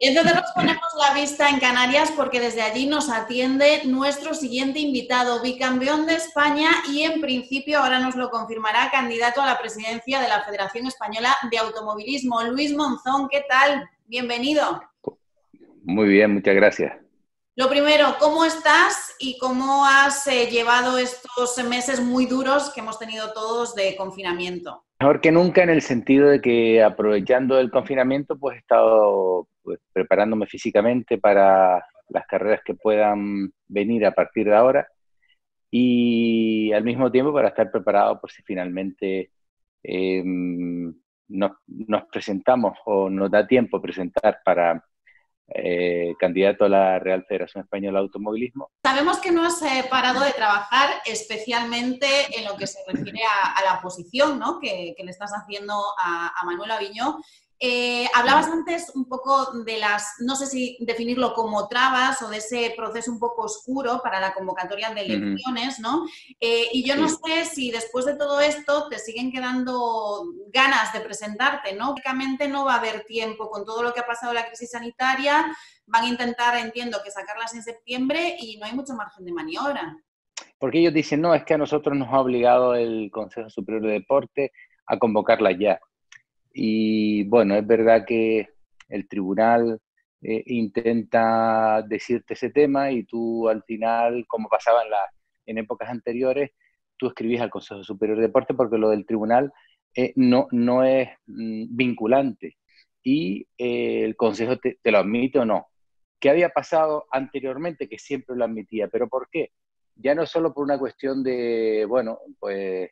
Entonces nos ponemos la vista en Canarias porque desde allí nos atiende nuestro siguiente invitado, bicampeón de España y en principio, ahora nos lo confirmará, candidato a la presidencia de la Federación Española de Automovilismo. Luis Monzón, ¿qué tal? Bienvenido. Muy bien, muchas gracias. Lo primero, ¿cómo estás y cómo has llevado estos meses muy duros que hemos tenido todos de confinamiento? Mejor que nunca en el sentido de que aprovechando el confinamiento, pues he estado preparándome físicamente para las carreras que puedan venir a partir de ahora y al mismo tiempo para estar preparado por si finalmente nos presentamos o nos da tiempo presentar para candidato a la Real Federación Española de Automovilismo. Sabemos que no has parado de trabajar, especialmente en lo que se refiere a la oposición, ¿no? que le estás haciendo a Manuel Aviñó. Hablabas antes un poco de las, no sé si definirlo como trabas o de ese proceso un poco oscuro para la convocatoria de elecciones, ¿no? Y yo no sé si después de todo esto te siguen quedando ganas de presentarte, ¿no? Prácticamente no va a haber tiempo con todo lo que ha pasado la crisis sanitaria. Van a intentar, entiendo, que sacarlas en septiembre y no hay mucho margen de maniobra. Porque ellos dicen, no, es que a nosotros nos ha obligado el Consejo Superior de Deporte a convocarlas ya. Y bueno, es verdad que el tribunal intenta decirte ese tema y tú al final, como pasaba en épocas anteriores, tú escribís al Consejo Superior de Deporte porque lo del tribunal no es vinculante y el Consejo te lo admite o no. ¿Qué había pasado anteriormente? Que siempre lo admitía. ¿Pero por qué? Ya no solo por una cuestión de, bueno, pues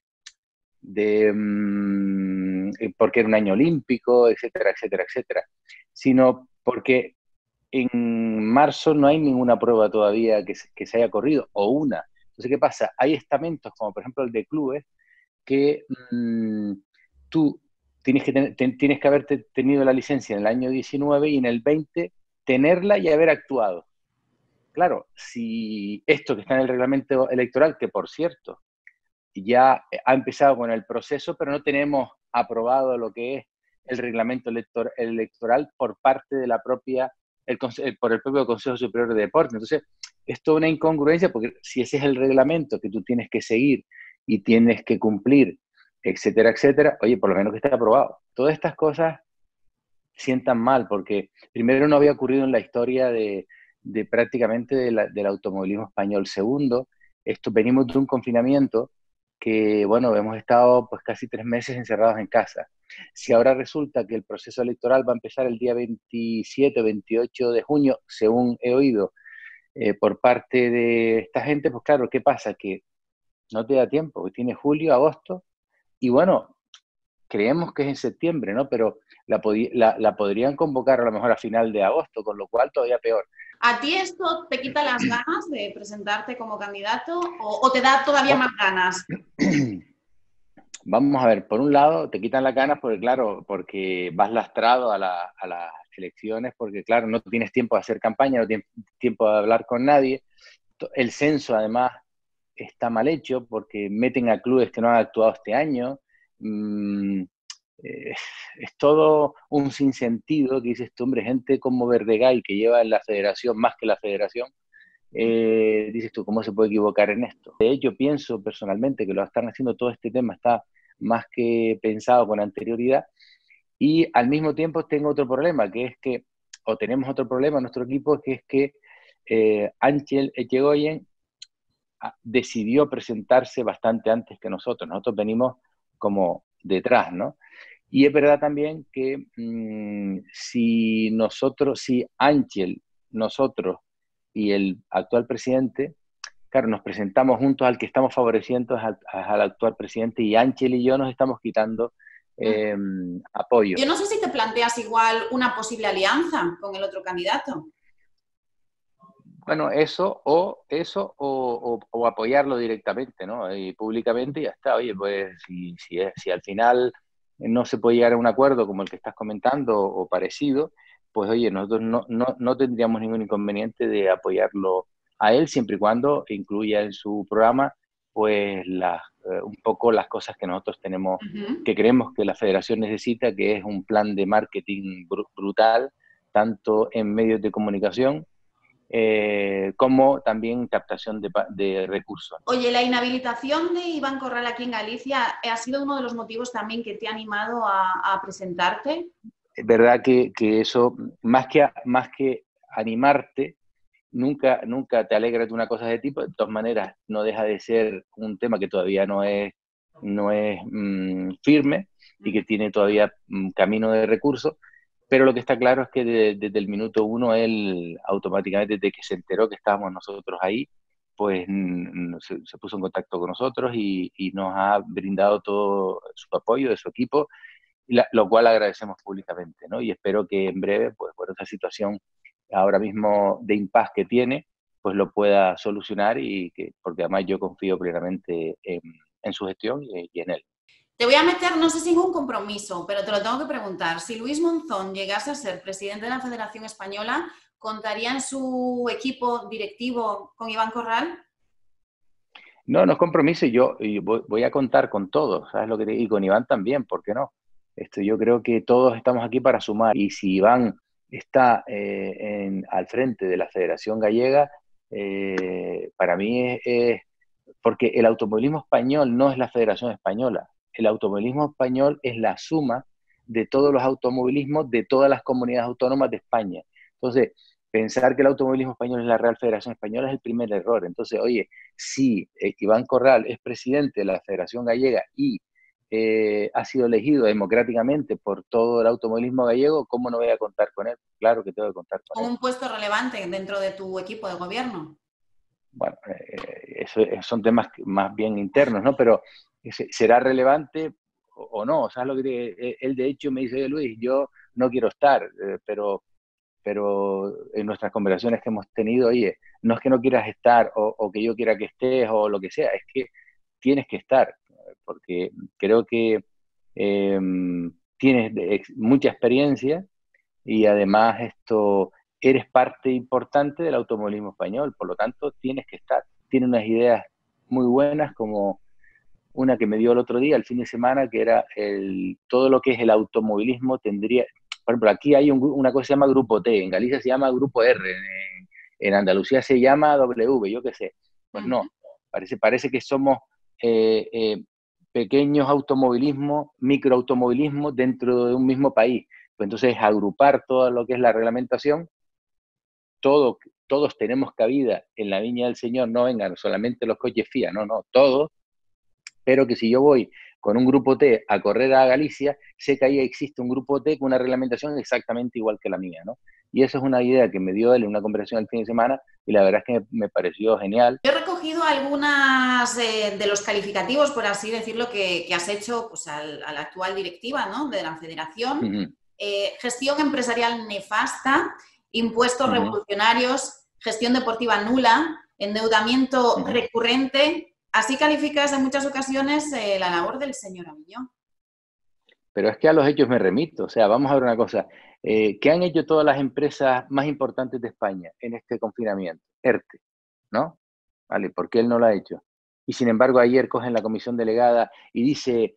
porque era un año olímpico, etcétera, etcétera, etcétera, sino porque en marzo no hay ninguna prueba todavía que se haya corrido, o una. Entonces, ¿qué pasa? Hay estamentos, como por ejemplo el de clubes, que tú tienes que haber tenido la licencia en el año 19 y en el 20 tenerla y haber actuado. Claro, si esto que está en el reglamento electoral, que por cierto, ya ha empezado con el proceso, pero no tenemos aprobado lo que es el reglamento electoral por parte de la propia, por el propio Consejo Superior de Deportes. Entonces, es toda una incongruencia porque si ese es el reglamento que tú tienes que seguir y tienes que cumplir, etcétera, etcétera, oye, por lo menos que esté aprobado. Todas estas cosas sientan mal porque primero no había ocurrido en la historia de prácticamente del automovilismo español. Segundo, venimos de un confinamiento que, bueno, hemos estado pues casi 3 meses encerrados en casa. Si ahora resulta que el proceso electoral va a empezar el día 27 o 28 de junio, según he oído por parte de esta gente, pues claro, ¿qué pasa? Que no te da tiempo, que tiene julio, agosto, y bueno, creemos que es en septiembre, ¿no? Pero la podrían convocar a lo mejor a final de agosto, con lo cual todavía peor. ¿A ti esto te quita las ganas de presentarte como candidato o te da todavía más ganas? Vamos a ver, por un lado te quitan las ganas porque, claro, porque vas lastrado a las elecciones, porque, claro, no tienes tiempo de hacer campaña, no tienes tiempo de hablar con nadie. El censo, además, está mal hecho porque meten a clubes que no han actuado este año. Es todo un sinsentido que dices tú, hombre, gente como Verdegay, que lleva en la federación más que la federación, dices tú, ¿cómo se puede equivocar en esto? De hecho, pienso personalmente que lo están haciendo, todo este tema está más que pensado con anterioridad y al mismo tiempo tengo otro problema, que es que, o tenemos otro problema en nuestro equipo, que es que Ángel Echegoyen decidió presentarse bastante antes que nosotros. Nosotros venimos como detrás, ¿no? Y es verdad también que si Ángel, nosotros y el actual presidente, claro, nos presentamos juntos al que estamos favoreciendo al actual presidente y Ángel y yo nos estamos quitando apoyo. Yo no sé si te planteas igual una posible alianza con el otro candidato. Bueno, o apoyarlo directamente, ¿no? Y públicamente y ya está. Oye, pues si al final no se puede llegar a un acuerdo como el que estás comentando o parecido, pues oye, nosotros no tendríamos ningún inconveniente de apoyarlo a él siempre y cuando incluya en su programa pues un poco las cosas que nosotros tenemos, que creemos que la federación necesita, que es un plan de marketing brutal tanto en medios de comunicación como también captación de recursos. Oye, la inhabilitación de Iván Corral aquí en Galicia ha sido uno de los motivos también que te ha animado a presentarte. Es verdad que eso, más que animarte, nunca te alegras de una cosa de tipo. De todas maneras, no deja de ser un tema que todavía no es firme y que tiene todavía camino de recursos, pero lo que está claro es que desde el minuto uno él automáticamente, desde que se enteró que estábamos nosotros ahí, pues se puso en contacto con nosotros y nos ha brindado todo su apoyo de su equipo, lo cual agradecemos públicamente, ¿no? Y espero que en breve, pues por esa situación ahora mismo de impasse que tiene, pues lo pueda solucionar porque además yo confío plenamente en su gestión y en él. Te voy a meter, no sé si ningún compromiso, pero te lo tengo que preguntar. Si Luis Monzón llegase a ser presidente de la Federación Española, ¿contaría en su equipo directivo con Iván Corral? No, no es compromiso. Yo voy a contar con todos, ¿sabes lo que te digo? Y con Iván también, ¿por qué no? Yo creo que todos estamos aquí para sumar. Y si Iván está al frente de la Federación Gallega, para mí porque el automovilismo español no es la Federación Española. El automovilismo español es la suma de todos los automovilismos de todas las comunidades autónomas de España. Entonces, pensar que el automovilismo español es la Real Federación Española es el primer error. Entonces, oye, si Iván Corral es presidente de la Federación Gallega y ha sido elegido democráticamente por todo el automovilismo gallego, ¿cómo no voy a contar con él? Claro que tengo que contar con ¿Con él. un puesto relevante dentro de tu equipo de gobierno? Bueno, eso son temas más bien internos, ¿no? Pero será relevante o no. O sea, él de hecho me dice, oye, Luis, yo no quiero estar, pero en nuestras conversaciones que hemos tenido, oye, no es que no quieras estar o que yo quiera que estés o lo que sea, es que tienes que estar, porque creo que tienes mucha experiencia y además eres parte importante del automovilismo español, por lo tanto tienes que estar. Tiene unas ideas muy buenas como una que me dio el otro día, el fin de semana, que era todo lo que es el automovilismo tendría, por ejemplo, aquí hay una cosa que se llama Grupo T, en Galicia se llama Grupo R, en Andalucía se llama W, yo qué sé. Pues no, parece que somos pequeños automovilismos, microautomovilismos dentro de un mismo país. Pues entonces agrupar todo lo que es la reglamentación, todos tenemos cabida en la viña del Señor, no vengan solamente los coches FIA, no, todos, pero que si yo voy con un grupo T a correr a Galicia, sé que ahí existe un grupo T con una reglamentación exactamente igual que la mía, ¿no? Y eso es una idea que me dio él en una conversación el fin de semana y la verdad es que me pareció genial. Yo he recogido algunas de los calificativos, por así decirlo, que has hecho pues, a la actual directiva, ¿no?, de la federación. Gestión empresarial nefasta, impuestos revolucionarios, gestión deportiva nula, endeudamiento recurrente. Así calificas en muchas ocasiones la labor del señor Aviñó. Pero es que a los hechos me remito. O sea, vamos a ver una cosa. ¿Qué han hecho todas las empresas más importantes de España en este confinamiento? ERTE, ¿no? Vale, ¿por qué él no lo ha hecho? Y sin embargo, ayer cogen la comisión delegada y dice,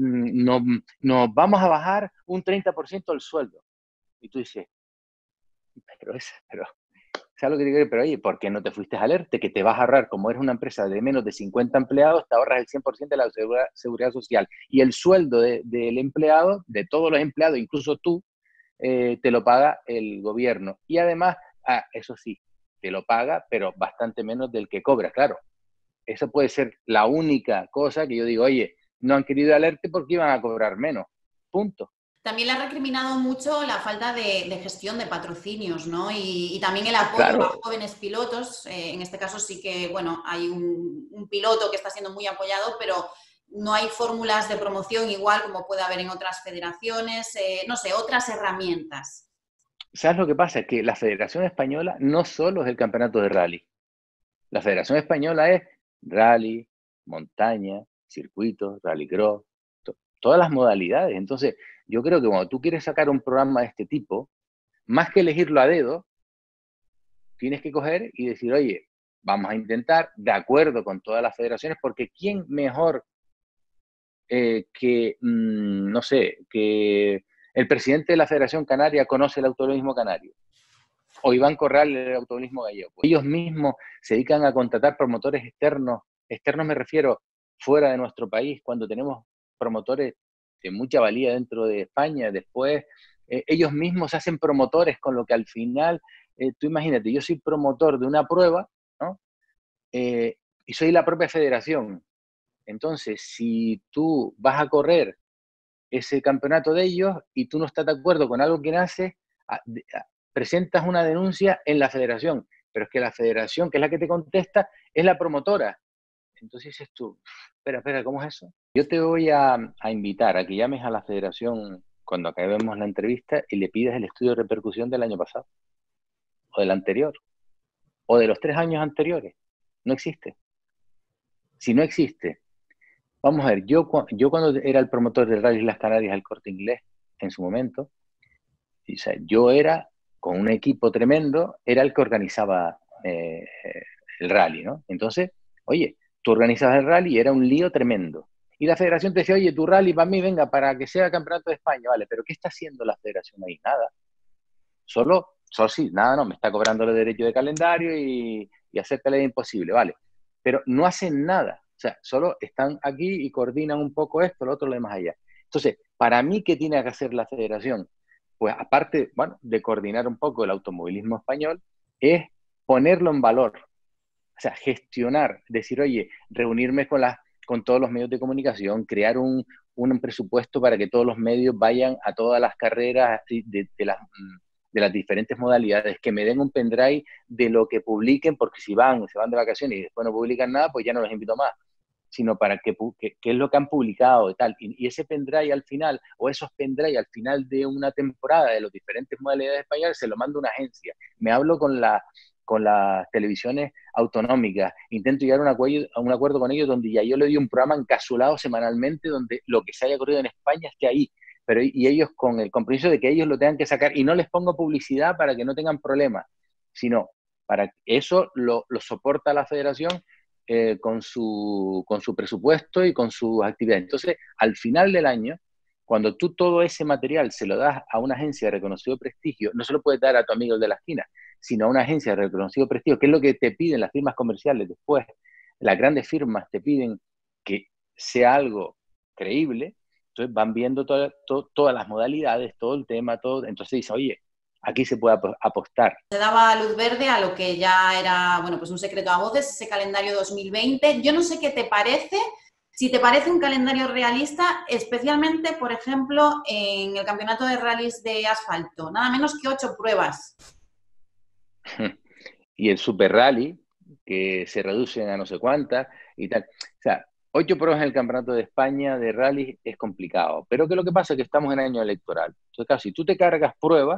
nos vamos a bajar un 30% el sueldo. Y tú dices, pero ¿sabes lo que digo? Pero oye, ¿por qué no te fuiste al ERTE? Que te vas a ahorrar, como eres una empresa de menos de 50 empleados, te ahorras el 100% de la seguridad social. Y el sueldo del empleado, de todos los empleados, incluso tú, te lo paga el gobierno. Y además, eso sí, te lo paga, pero bastante menos del que cobra, claro. Eso puede ser la única cosa que yo digo, oye, no han querido al ERTE porque iban a cobrar menos. Punto. También le ha recriminado mucho la falta de gestión de patrocinios, ¿no? Y también el apoyo Claro. a jóvenes pilotos. En este caso sí que, bueno, hay un piloto que está siendo muy apoyado, pero no hay fórmulas de promoción igual como puede haber en otras federaciones, no sé, otras herramientas. ¿Sabes lo que pasa? Es que la Federación Española no solo es el campeonato de rally. La Federación Española es rally, montaña, circuitos, rallycross, todas las modalidades. Entonces, yo creo que cuando tú quieres sacar un programa de este tipo, más que elegirlo a dedo, tienes que coger y decir, oye, vamos a intentar, de acuerdo con todas las federaciones, porque ¿quién mejor no sé, que El presidente de la Federación Canaria conoce el automovilismo canario. O Iván Corral el automovilismo gallego. Ellos mismos se dedican a contratar promotores externos. Externos me refiero fuera de nuestro país, cuando tenemos promotores de mucha valía dentro de España. Después, ellos mismos se hacen promotores, con lo que al final, tú imagínate, yo soy promotor de una prueba, ¿no? Y soy la propia federación. Entonces, si tú vas a correr ese campeonato de ellos y tú no estás de acuerdo con algo que nace, presentas una denuncia en la federación, pero es que la federación, que es la que te contesta, es la promotora. Entonces dices tú, espera, ¿cómo es eso? Yo te voy a invitar a que llames a la federación cuando acabemos la entrevista y le pidas el estudio de repercusión del año pasado, o del anterior, o de los 3 años anteriores. No existe. Si no existe, vamos a ver, yo cuando era el promotor del Rally Las Canarias, el Corte Inglés, en su momento, o sea, yo era, con un equipo tremendo, era el que organizaba el rally, ¿no? Entonces, oye, tú organizabas el rally y era un lío tremendo. Y la federación te decía, oye, tu rally para mí, venga, para que sea campeonato de España, vale, pero ¿qué está haciendo la federación ahí? Nada. Solo sí, nada, no, me está cobrando los derechos de calendario y acepta la imposible, vale. Pero no hacen nada. O sea, solo están aquí y coordinan un poco esto, lo otro, lo demás allá. Entonces, para mí, ¿qué tiene que hacer la federación? Pues aparte, bueno, de coordinar un poco el automovilismo español, es ponerlo en valor. O sea, gestionar, decir, oye, reunirme con todos los medios de comunicación, crear un presupuesto para que todos los medios vayan a todas las carreras de las diferentes modalidades, que me den un pendrive de lo que publiquen, porque si se van de vacaciones y después no publican nada, pues ya no los invito más, sino para qué es lo que han publicado y tal. Y ese pendrive al final, o esos pendrive al final de una temporada de las diferentes modalidades españolas, se lo mando a una agencia. Me hablo con las televisiones autonómicas, intento llegar a un acuerdo con ellos donde ya yo le doy un programa encapsulado semanalmente donde lo que se haya ocurrido en España esté ahí, pero y ellos con el compromiso de que ellos lo tengan que sacar, y no les pongo publicidad para que no tengan problemas, sino para que eso lo soporta la federación con su presupuesto y con sus actividades. Entonces, al final del año, cuando tú todo ese material se lo das a una agencia de reconocido prestigio, no se lo puedes dar a tu amigo de la esquina, sino a una agencia de reconocido prestigio, que es lo que te piden las firmas comerciales después. Las grandes firmas te piden que sea algo creíble, entonces van viendo todas las modalidades, todo el tema, todo. Entonces dice, oye, aquí se puede apostar. Se daba luz verde a lo que ya era, bueno, pues un secreto a voces, ese calendario 2020. Yo no sé qué te parece, si te parece un calendario realista, especialmente, por ejemplo, en el campeonato de rallies de asfalto, nada menos que 8 pruebas. Y el Super Rally, que se reducen a no sé cuántas y tal. O sea, 8 pruebas en el Campeonato de España de rally es complicado. Pero que lo que pasa es que estamos en año electoral. Entonces, claro, si tú te cargas pruebas,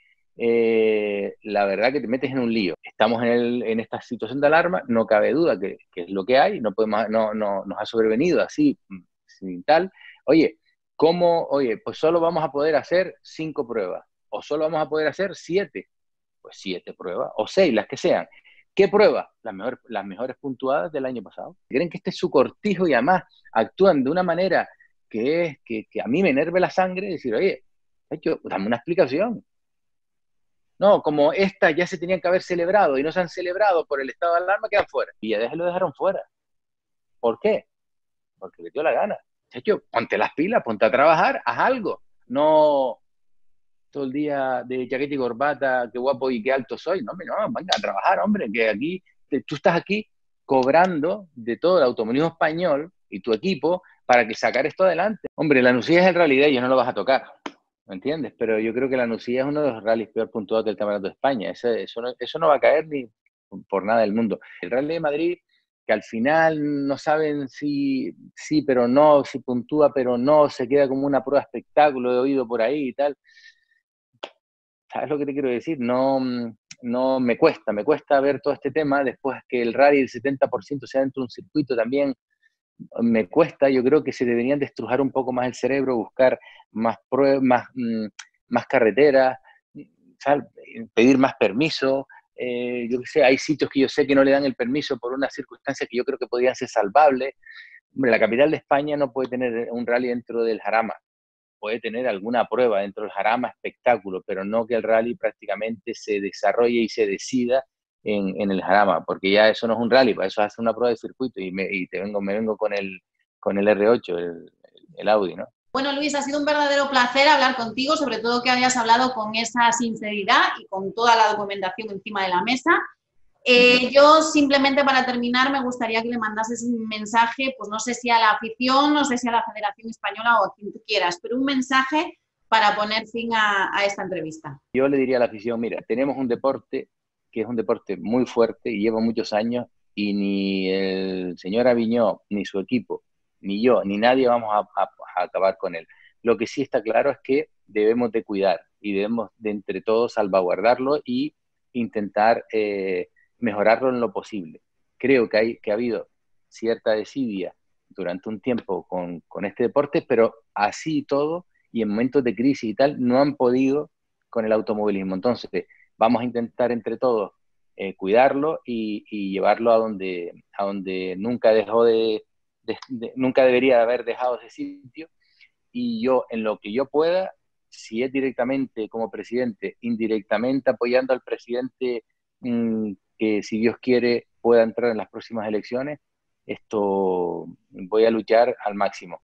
la verdad que te metes en un lío. Estamos en esta situación de alarma, no cabe duda que es lo que hay, no nos ha sobrevenido así, sin tal. Oye, pues solo vamos a poder hacer 5 pruebas, o solo vamos a poder hacer 7, pues 7 pruebas, o 6, las que sean. ¿Qué pruebas? Las mejores puntuadas del año pasado. Creen que este es su cortijo y además actúan de una manera que a mí me enerve la sangre, decir, oye, dame una explicación. No, como estas ya se tenían que haber celebrado y no se han celebrado por el estado de alarma, quedan fuera. Y ya lo dejaron fuera. ¿Por qué? Porque le dio la gana. Chacho, ponte las pilas, ponte a trabajar, haz algo. No todo el día de chaqueta y corbata, qué guapo y qué alto soy. No, venga a trabajar, hombre, que aquí, tú estás aquí cobrando de todo el automovilismo español y tu equipo para que sacar esto adelante. Hombre, la Nucía es el Rally Day, ya no lo vas a tocar. ¿Me entiendes? Pero yo creo que la Nucía es uno de los rallies peor puntuados del Campeonato de España. Eso no va a caer ni por nada del mundo. El Rally de Madrid, que al final no saben si sí, pero no, si puntúa, pero no, se queda como una prueba espectáculo de oído por ahí y tal. ¿Sabes lo que te quiero decir? No me cuesta ver todo este tema. Después que el rally del 70% sea dentro de un circuito también, me cuesta. Yo creo que se deberían de estrujar un poco más el cerebro, buscar más pruebas, más carreteras, ¿sabes? Pedir más permiso. Yo qué sé, hay sitios que yo sé que no le dan el permiso por una circunstancia que yo creo que podrían ser salvables. Hombre, la capital de España no puede tener un rally dentro del Jarama. puede tener alguna prueba dentro del jarama, espectáculo, pero no que el rally prácticamente se desarrolle y se decida en el jarama, porque ya eso no es un rally, para eso hace una prueba de circuito y me vengo con el R8, el Audi, ¿no? Bueno, Luis, ha sido un verdadero placer hablar contigo, sobre todo que hayas hablado con esa sinceridad y con toda la documentación encima de la mesa. Yo simplemente para terminar me gustaría que le mandases un mensaje, pues no sé si a la afición, no sé si a la Federación Española o a quien tú quieras, pero un mensaje para poner fin a esta entrevista. Yo le diría a la afición, mira, tenemos un deporte que es un deporte muy fuerte y lleva muchos años y ni el señor Aviñó, ni su equipo, ni yo, ni nadie vamos a acabar con él. Lo que sí está claro es que debemos de cuidar y debemos de entre todos salvaguardarlo y intentar mejorarlo en lo posible. Creo que ha habido cierta desidia durante un tiempo con este deporte, pero así y todo, y en momentos de crisis y tal, no han podido con el automovilismo. Entonces, vamos a intentar entre todos cuidarlo y llevarlo a donde nunca dejó nunca debería haber dejado ese sitio. Y yo, en lo que yo pueda, si es directamente como presidente, indirectamente apoyando al presidente que si Dios quiere pueda entrar en las próximas elecciones, esto voy a luchar al máximo.